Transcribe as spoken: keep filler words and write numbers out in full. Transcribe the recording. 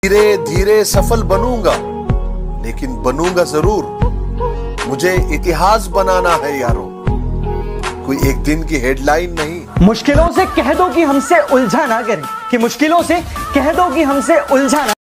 धीरे धीरे सफल बनूंगा, लेकिन बनूंगा जरूर। मुझे इतिहास बनाना है यारो, कोई एक दिन की हेडलाइन नहीं। मुश्किलों से कह दो कि हमसे उलझा ना करें, कि मुश्किलों से कह दो कि हमसे उलझा ना